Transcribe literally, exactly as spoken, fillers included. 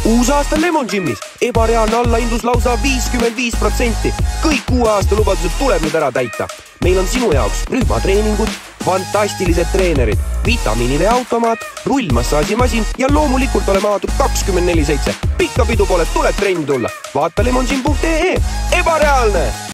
uus aasta Lemon Gymis, ebareaalne allahindlus lausa viiskümmend viis protsenti. Kõik uue aasta lubadused tuleb nüüd ära täita. Meil on sinu jaoks rühmatreeningud, fantastilised treenerid, vitamiinide automaat, rullmassaažimasin ja loomulikult oleme avatud kakskümmend neli seitse. Pikka pidu pole, tule trenni tulla. Vaata lemongym punkt ee. Ebareaalne!